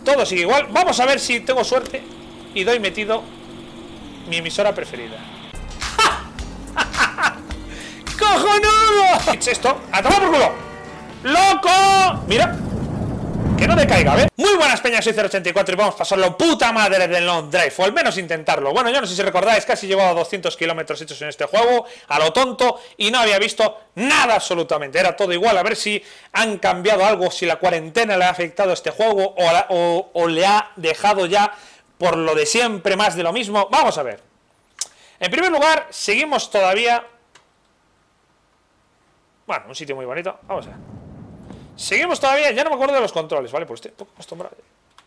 Todo sigue igual. Vamos a ver si tengo suerte y doy metido mi emisora preferida. ¡Cojonudo! Esto, a tomar por culo. ¡Loco! Mira, que no decaiga, ¿ves? Muy buenas peñas, soy 084 y vamos a pasarlo puta madre del long drive, o al menos intentarlo. Bueno, yo no sé si recordáis, casi llevaba 200 kilómetros hechos en este juego, a lo tonto, y no había visto nada absolutamente, era todo igual. A ver si han cambiado algo, si la cuarentena le ha afectado a este juego, o le ha dejado ya por lo de siempre, más de lo mismo. Vamos a ver. En primer lugar, seguimos todavía... Bueno, un sitio muy bonito, vamos a ver. Seguimos todavía, ya no me acuerdo de los controles, ¿vale? Pues estoy un poco acostumbrado.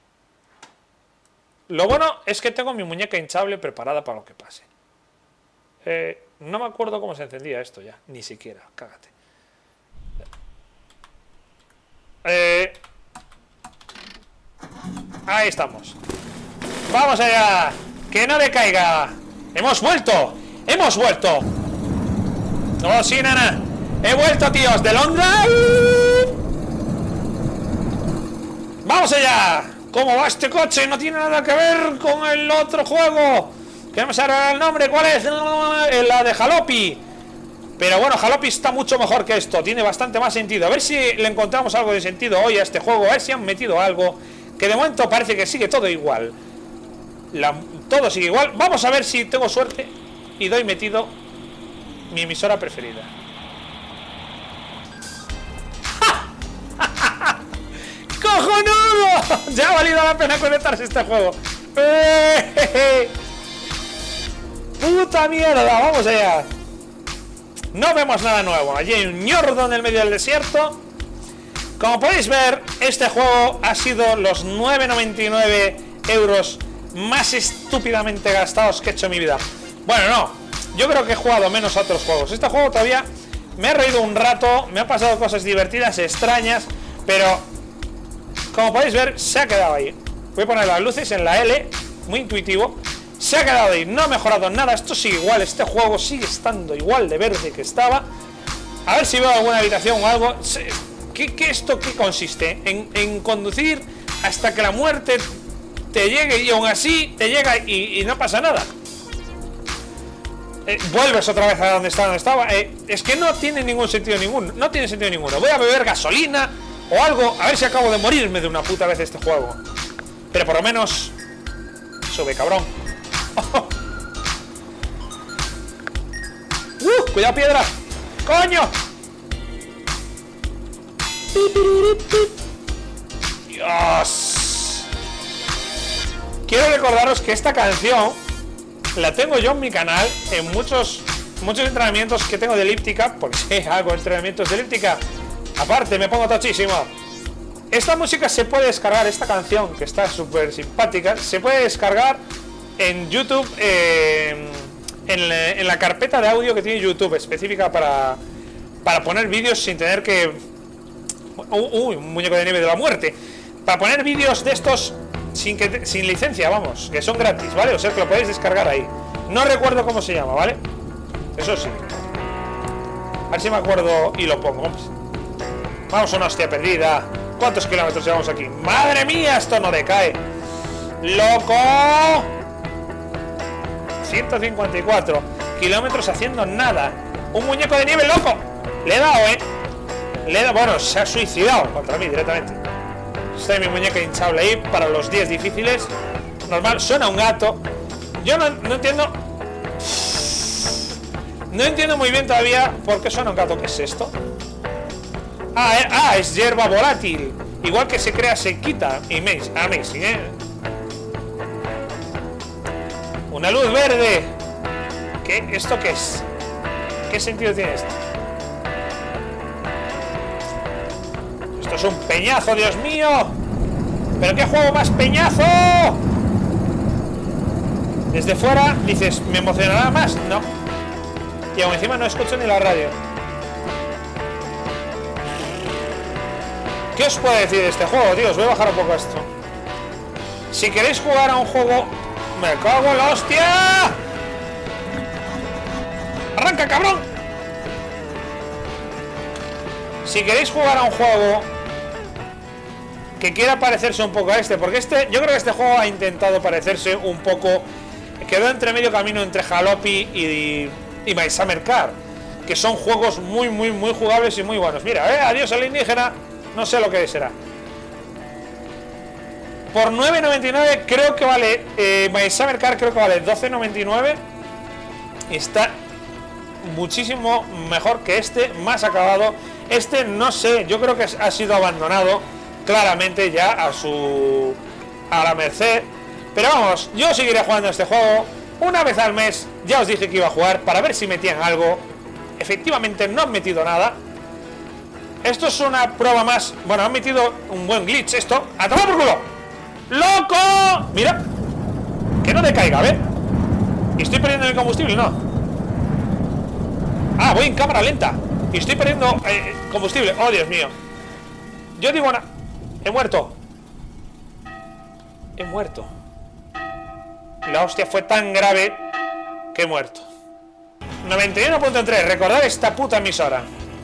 Lo bueno es que tengo mi muñeca hinchable preparada para lo que pase. No me acuerdo cómo se encendía esto ya, ni siquiera, cágate. Ahí estamos. ¡Vamos allá! ¡Que no decaiga! ¡Hemos vuelto! ¡Hemos vuelto! ¡Oh, sí, nana! ¡He vuelto, tíos! ¡De Long Drive! ¡Vamos allá! ¿Cómo va este coche? No tiene nada que ver con el otro juego. Que no me sale el nombre. ¿Cuál es? La de Jalopy. Pero bueno, Jalopy está mucho mejor que esto. Tiene bastante más sentido. A ver si le encontramos algo de sentido hoy a este juego. A ver si han metido algo. Que de momento parece que sigue todo igual. Todo sigue igual. Vamos a ver si tengo suerte y doy metido mi emisora preferida. ¡Cojonudo! Ya ha valido la pena conectarse a este juego. ¡Puta mierda! Vamos allá. No vemos nada nuevo. Allí hay un ñordo en el medio del desierto. Como podéis ver, este juego ha sido los 9,99 euros más estúpidamente gastados que he hecho en mi vida. Bueno, no. Yo creo que he jugado menos a otros juegos. Este juego todavía me he reído un rato. Me han pasado cosas divertidas, extrañas. Pero... como podéis ver, se ha quedado ahí. Voy a poner las luces en la L, muy intuitivo. Se ha quedado ahí, no ha mejorado nada. Esto sigue igual, este juego sigue estando igual de verde que estaba. A ver si veo alguna habitación o algo. ¿Esto qué consiste? En conducir hasta que la muerte te llegue y aún así te llega y no pasa nada. Vuelves otra vez a donde estaba. Es que no tiene ningún sentido ninguno. No tiene sentido ninguno. Voy a beber gasolina o algo, a ver si acabo de morirme de una puta vez este juego. Pero por lo menos... sube, cabrón. Cuidado, piedra. ¡Coño! Dios. Quiero recordaros que esta canción la tengo yo en mi canal en muchos entrenamientos que tengo de elíptica, porque sí, hago entrenamientos de elíptica. Aparte, me pongo tochísimo. Esta música se puede descargar, esta canción, que está súper simpática, se puede descargar en YouTube, en la carpeta de audio que tiene YouTube, específica para poner vídeos sin tener que... un muñeco de nieve de la muerte. Para poner vídeos de estos sin licencia, vamos, que son gratis, ¿vale? O sea que lo podéis descargar ahí. No recuerdo cómo se llama, ¿vale? Eso sí. A ver si me acuerdo y lo pongo. Vamos a una hostia perdida. ¿Cuántos kilómetros llevamos aquí? ¡Madre mía! Esto no decae. ¡Loco! 154 kilómetros haciendo nada. Un muñeco de nieve, loco. Le he dado, Le he dado... bueno, se ha suicidado contra mí directamente. Está mi muñeca hinchable ahí para los 10 difíciles. Normal, suena un gato. Yo no entiendo... no entiendo muy bien todavía por qué suena un gato. ¿Qué es esto? Es hierba volátil. Igual que se crea, se quita. Amazing, Una luz verde. ¿Esto qué es? ¿Qué sentido tiene esto? Esto es un peñazo, Dios mío. ¿Pero qué juego más peñazo? Desde fuera dices, ¿me emocionará más? No. Y aún encima no escucho ni la radio. ¿Qué os puedo decir de este juego, tío? Os voy a bajar un poco esto. Si queréis jugar a un juego... ¡me cago en la hostia! ¡Arranca, cabrón! Si queréis jugar a un juego que quiera parecerse un poco a este, porque yo creo que este juego ha intentado parecerse un poco, quedó entre medio camino entre Jalopy y My Summer Car, que son juegos muy jugables y muy buenos. Mira, adiós alienígena, no sé lo que será. Por 9,99 creo que vale, My Summer Car creo que vale 12,99. Está muchísimo mejor que este, más acabado. Este no sé, yo creo que ha sido abandonado claramente ya a la merced. Pero vamos, yo seguiré jugando este juego una vez al mes. Ya os dije que iba a jugar para ver si metían algo. Efectivamente no han metido nada. Esto es una prueba más. Bueno, han metido un buen glitch esto. ¡A tomar por culo! ¡Loco! Mira, que no decaiga, a ver. ¿Y estoy perdiendo el combustible? No. Ah, voy en cámara lenta y estoy perdiendo combustible. Oh, Dios mío. Yo digo una... He muerto. He muerto. La hostia fue tan grave que he muerto. 91.3. Recordad esta puta emisora.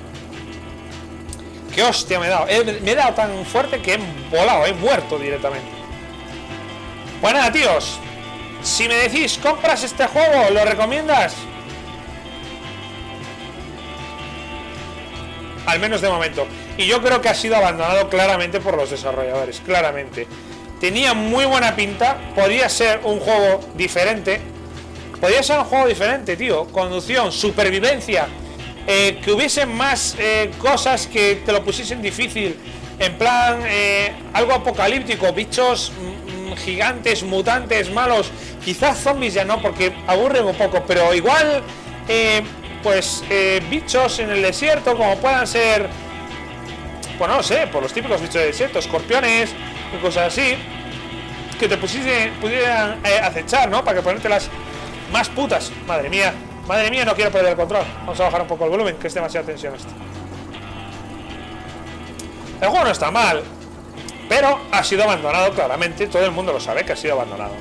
Qué hostia me he dado. Me he dado tan fuerte que he volado. He muerto directamente. Pues nada, tíos. Si me decís, ¿compras este juego? ¿Lo recomiendas? Al menos de momento. Y yo creo que ha sido abandonado claramente por los desarrolladores. Claramente. Tenía muy buena pinta. Podría ser un juego diferente. Podría ser un juego diferente, tío. Conducción, supervivencia. Que hubiese más cosas que te lo pusiesen difícil. En plan, algo apocalíptico. Bichos gigantes, mutantes, malos. Quizás zombies ya no, porque aburren un poco. Pero igual... pues bichos en el desierto, como puedan ser, pues no sé, por los típicos bichos de desierto, escorpiones y cosas así, que te pudieran acechar, ¿no? Para que ponértelas más putas. Madre mía, no quiero perder el control. Vamos a bajar un poco el volumen, que es demasiada tensión esto. El juego no está mal, pero ha sido abandonado claramente. Todo el mundo lo sabe que ha sido abandonado.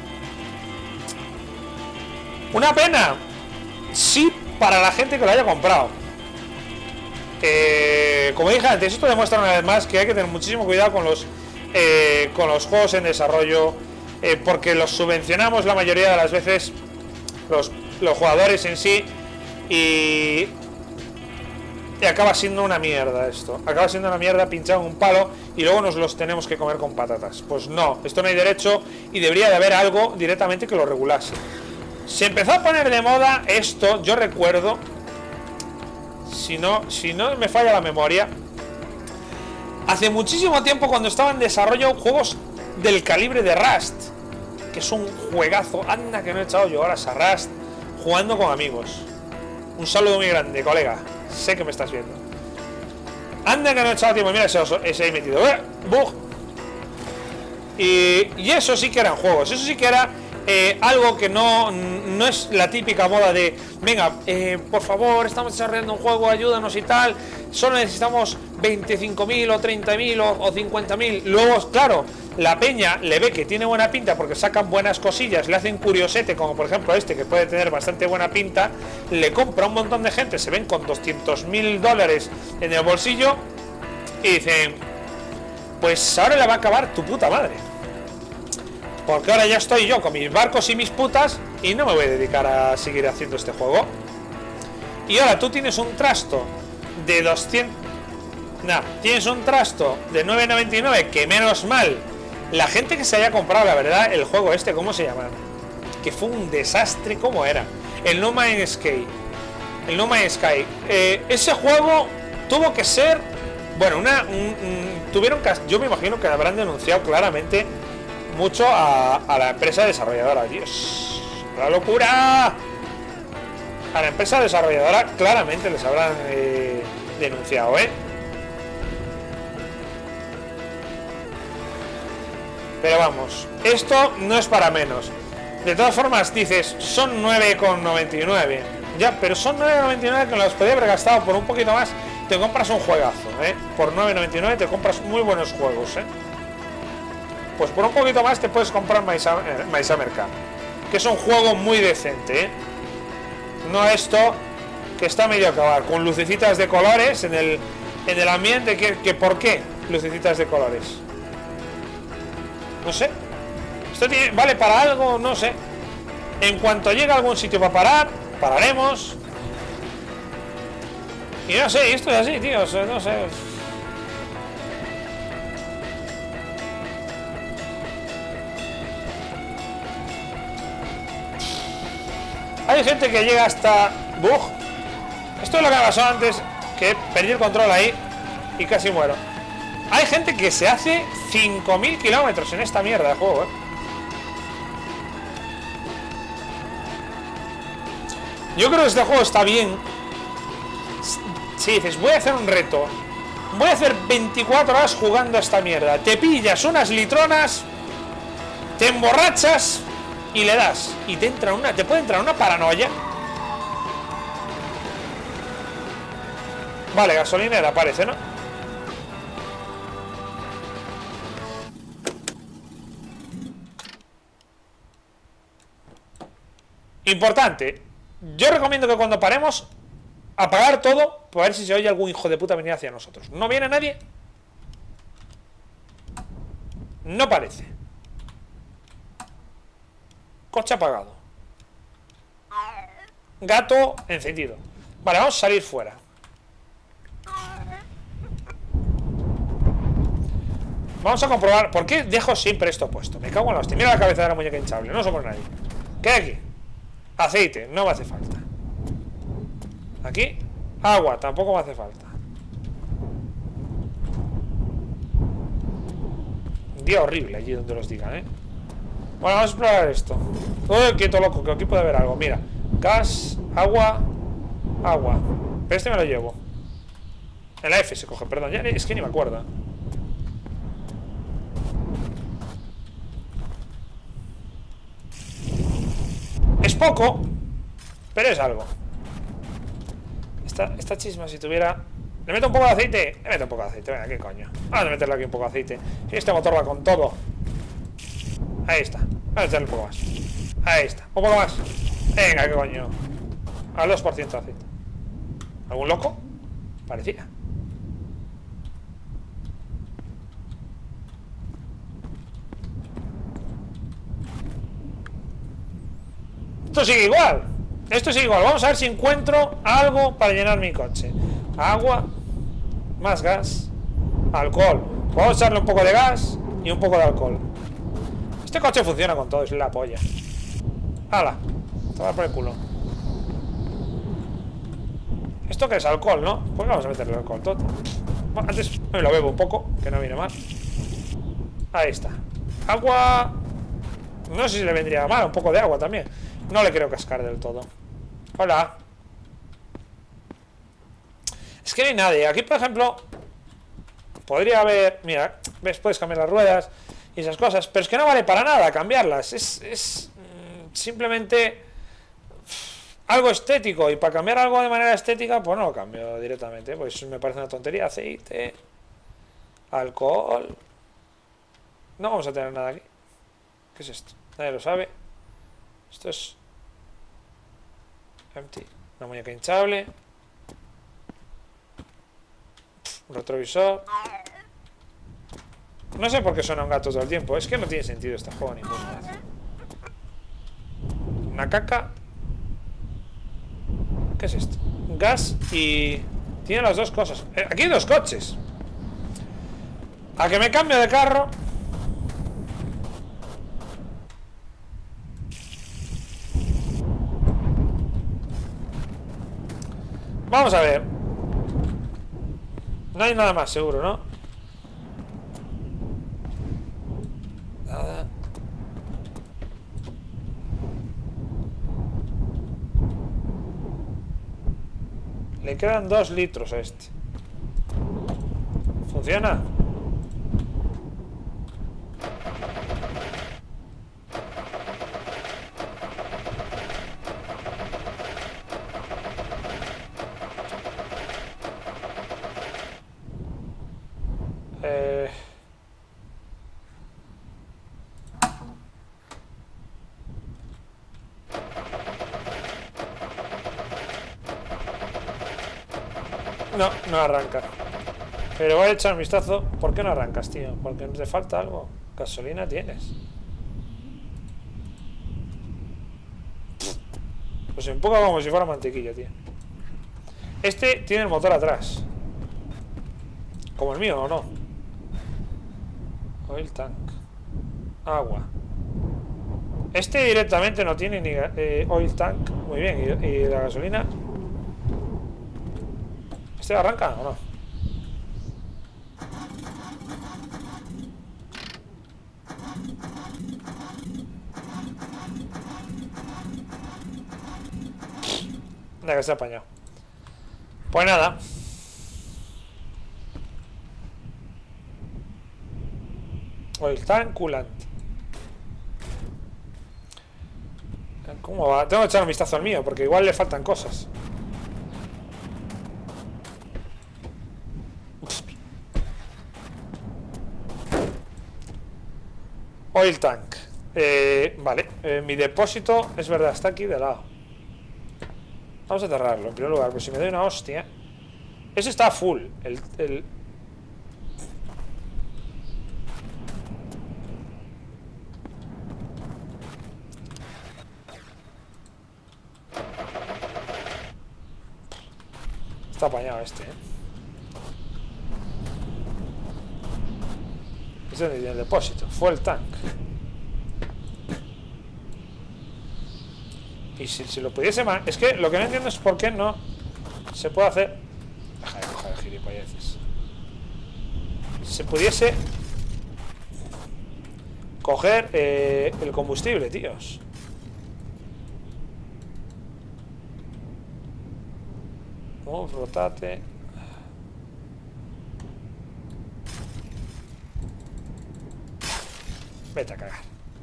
Una pena. Sí, para la gente que lo haya comprado. Como dije antes, esto demuestra una vez más que hay que tener muchísimo cuidado con los juegos en desarrollo, porque los subvencionamos la mayoría de las veces los jugadores en sí, y acaba siendo una mierda esto. Acaba siendo una mierda pinchado en un palo y luego nos los tenemos que comer con patatas. Pues no, esto no hay derecho y debería de haber algo directamente que lo regulase. Se empezó a poner de moda esto, yo recuerdo, si no me falla la memoria, hace muchísimo tiempo cuando estaba en desarrollo juegos del calibre de Rust, que es un juegazo. Anda que no he echado yo horas a Rust jugando con amigos. Un saludo muy grande, colega, sé que me estás viendo. Anda que no he echado tiempo, mira ese ahí metido, bug. Y eso sí que eran juegos, eso sí que era... algo que no es la típica moda de venga, por favor, estamos desarrollando un juego, ayúdanos y tal, solo necesitamos 25.000 o 30.000 o 50.000. Luego, claro, la peña le ve que tiene buena pinta porque sacan buenas cosillas, le hacen curiosete, como por ejemplo este, que puede tener bastante buena pinta, le compra un montón de gente, se ven con $200.000 en el bolsillo y dicen, pues ahora le va a acabar tu puta madre. Porque ahora ya estoy yo con mis barcos y mis putas y no me voy a dedicar a seguir haciendo este juego. Y ahora tú tienes un trasto de 200... tienes un trasto de 9,99, que menos mal. La gente que se haya comprado, la verdad, el juego este, ¿cómo se llama? Que fue un desastre, ¿cómo era? El No Man's Sky. El No Man's Sky. Ese juego tuvo que ser... Bueno, tuvieron que... Yo me imagino que habrán denunciado claramente... mucho a la empresa desarrolladora. Dios, la locura. A la empresa desarrolladora claramente les habrán denunciado, pero vamos, esto no es para menos. De todas formas dices, son 9,99. Ya, pero son 9,99 que los podía haber gastado por un poquito más. Te compras un juegazo, por 9,99 te compras muy buenos juegos, Pues por un poquito más te puedes comprar My Summer Car, que es un juego muy decente, No esto, que está medio a acabar, con lucecitas de colores en el ambiente. ¿Por qué lucecitas de colores? No sé. Esto vale para algo, no sé. En cuanto llegue a algún sitio para parar, pararemos. Y no sé, esto es así, tío, no sé. Hay gente que llega hasta... ¡Bug! Esto es lo que me pasó antes, que perdí el control ahí y casi muero. Hay gente que se hace 5000 kilómetros en esta mierda de juego, Yo creo que este juego está bien. Si dices, voy a hacer un reto, voy a hacer 24 horas jugando a esta mierda, te pillas unas litronas, te emborrachas y le das. Y te puede entrar una paranoia. Vale, gasolinera parece, ¿no? Importante. Yo recomiendo que cuando paremos, apagar todo, para ver si se oye algún hijo de puta venir hacia nosotros. ¿No viene nadie? No parece. Coche apagado. Gato encendido. Vale, vamos a salir fuera. Vamos a comprobar. ¿Por qué dejo siempre esto puesto? Me cago en la hostia. Mira la cabeza de la muñeca hinchable. No somos nadie. ¿Qué hay aquí? Aceite. No me hace falta. Aquí. Agua. Tampoco me hace falta. Un día horrible allí donde los digan, ¿eh? Bueno, vamos a explorar esto. Todo quieto, loco, que aquí puede haber algo. Mira. Gas. Agua. Agua. Pero este me lo llevo. En la F se coge, perdón. Ya es que ni me acuerdo. Es poco, pero es algo. Esta chisma, si tuviera... ¿Le meto un poco de aceite? Le meto un poco de aceite, venga, qué coño. Vamos a meterle aquí un poco de aceite. Y este motor va con todo. Ahí está. Vamos a echarle un poco más. Ahí está, un poco más. Venga, qué coño. Al 2% de aceite. ¿Algún loco? Parecía. Esto sigue igual. Esto sigue igual. Vamos a ver si encuentro algo para llenar mi coche. Agua. Más gas. Alcohol. Vamos a echarle un poco de gas y un poco de alcohol. Este coche funciona con todo. Es la polla. ¡Hala! Toma por el culo. ¿Esto qué es? Alcohol, ¿no? Pues vamos a meterle alcohol todo. Bueno, antes me lo bebo un poco, que no viene mal. Ahí está. Agua. No sé si le vendría mal. Un poco de agua también. No le quiero cascar del todo. Hola. Es que no hay nadie. Aquí, por ejemplo, podría haber... Mira, ves, puedes cambiar las ruedas y esas cosas, pero es que no vale para nada cambiarlas. Es simplemente algo estético. Y para cambiar algo de manera estética, pues no lo cambio directamente. Pues me parece una tontería. Aceite, alcohol. No vamos a tener nada aquí. ¿Qué es esto? Nadie lo sabe. Esto es empty. Una muñeca hinchable. Un retrovisor. No sé por qué suena un gato todo el tiempo. Es que no tiene sentido este juego ni nada. Una caca. ¿Qué es esto? Gas y... Tiene las dos cosas. Aquí hay dos coches. A que me cambio de carro. Vamos a ver. No hay nada más seguro, ¿no? Nada. Le quedan 2 litros a este. ¿Funciona? No, no arranca. Pero voy a echar un vistazo. ¿Por qué no arrancas, tío? ¿Porque te falta algo? Gasolina tienes. Pues empuja como si fuera mantequilla, tío. Este tiene el motor atrás. Como el mío, ¿o no? Oil tank. Agua. Este directamente no tiene ni oil tank. Muy bien. ¿Y la gasolina? ¿Este arranca o no? Nada, que se ha apañado. Pues nada. Oil tank, coolant. ¿Cómo va? Tengo que echar un vistazo al mío, porque igual le faltan cosas. Oil tank. Vale. Mi depósito, es verdad, está aquí de lado. Vamos a cerrarlo en primer lugar, pues si me doy una hostia. Ese está full. Está apañado este, Este es el depósito. Full tank. Y si lo pudiese más... Es que lo que no entiendo es por qué no se puede hacer... Deja de coger gilipolleces. Se pudiese coger el combustible, tíos. Rotate. Vete a cagar.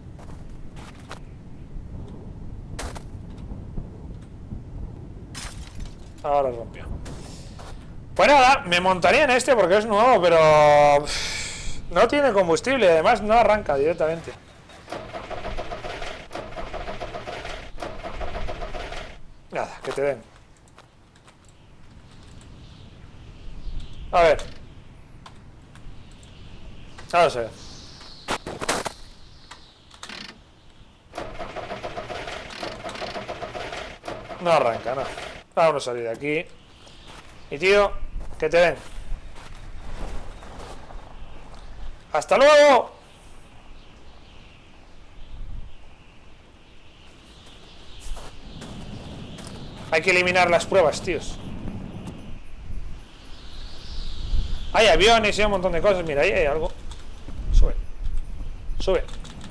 Ahora rompió. Pues nada, me montaría en este porque es nuevo, pero no tiene combustible, además no arranca directamente. Nada, que te den. A ver. Vamos a ver. No arranca, no. Vamos a salir de aquí. Y tío, que te den. ¡Hasta luego! Hay que eliminar las pruebas, tíos. Hay aviones y un montón de cosas. Mira, ahí hay algo. Sube. Sube.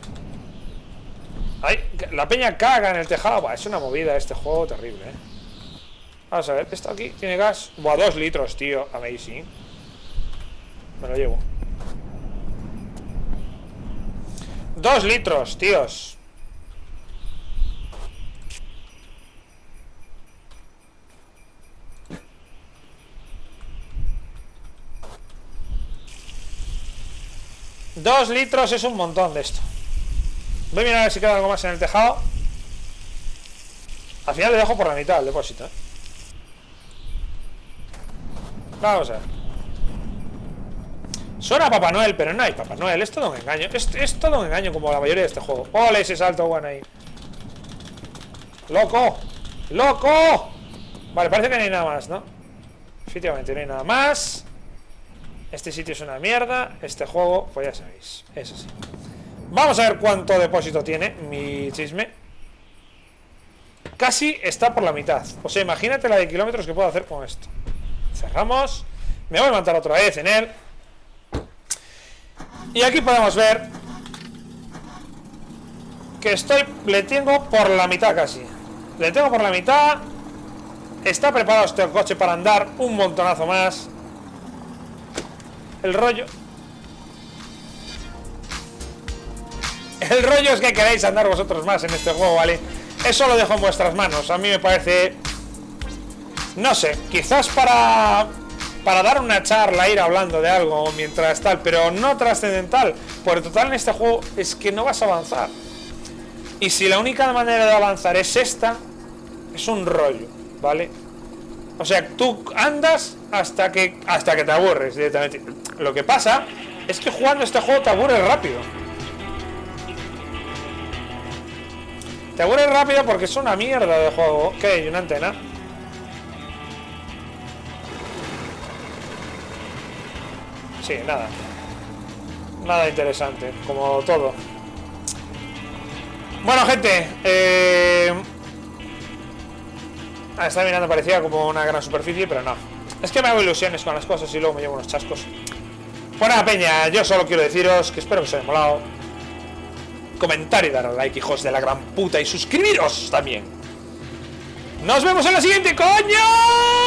Ahí, la peña caga en el tejado. Buah, es una movida este juego terrible, Vamos a ver, esto aquí tiene gas. Buah, 2 litros, tío. Amazing. Me lo llevo. 2 litros, tíos. Dos litros es un montón de esto. Voy a mirar a ver si queda algo más en el tejado. Al final le dejo por la mitad el depósito, Vamos a ver. Suena a Papá Noel, pero no hay Papá Noel. Es todo un engaño. Es todo un engaño como la mayoría de este juego. ¡Ole ese salto bueno ahí! ¡Loco! ¡Loco! Vale, parece que no hay nada más, ¿no? Efectivamente, no hay nada más. Este sitio es una mierda. Este juego, pues ya sabéis. Eso sí. Vamos a ver cuánto depósito tiene mi chisme. Casi está por la mitad. O sea, imagínate la de kilómetros que puedo hacer con esto. Cerramos. Me voy a levantar otra vez en él. Y aquí podemos ver que le tengo por la mitad casi. Le tengo por la mitad. Está preparado este coche para andar un montonazo más. El rollo es que queréis andar vosotros más en este juego, ¿vale? Eso lo dejo en vuestras manos. A mí me parece... No sé, quizás para dar una charla, ir hablando de algo mientras tal, pero no trascendental. Por total en este juego es que no vas a avanzar. Y si la única manera de avanzar es esta, es un rollo, ¿vale? O sea, tú andas hasta que te aburres directamente. Lo que pasa es que jugando este juego te aburres rápido. Te aburres rápido porque es una mierda de juego. ¿Qué hay? ¿Una antena? Sí, nada. Nada interesante, como todo. Bueno, gente, está mirando, parecía como una gran superficie, pero no. Es que me hago ilusiones con las cosas y luego me llevo unos chascos. Bueno, peña, yo solo quiero deciros que espero que os haya molado. Comentar y dar al like, hijos de la gran puta, y suscribiros también. ¡Nos vemos en la siguiente, coño!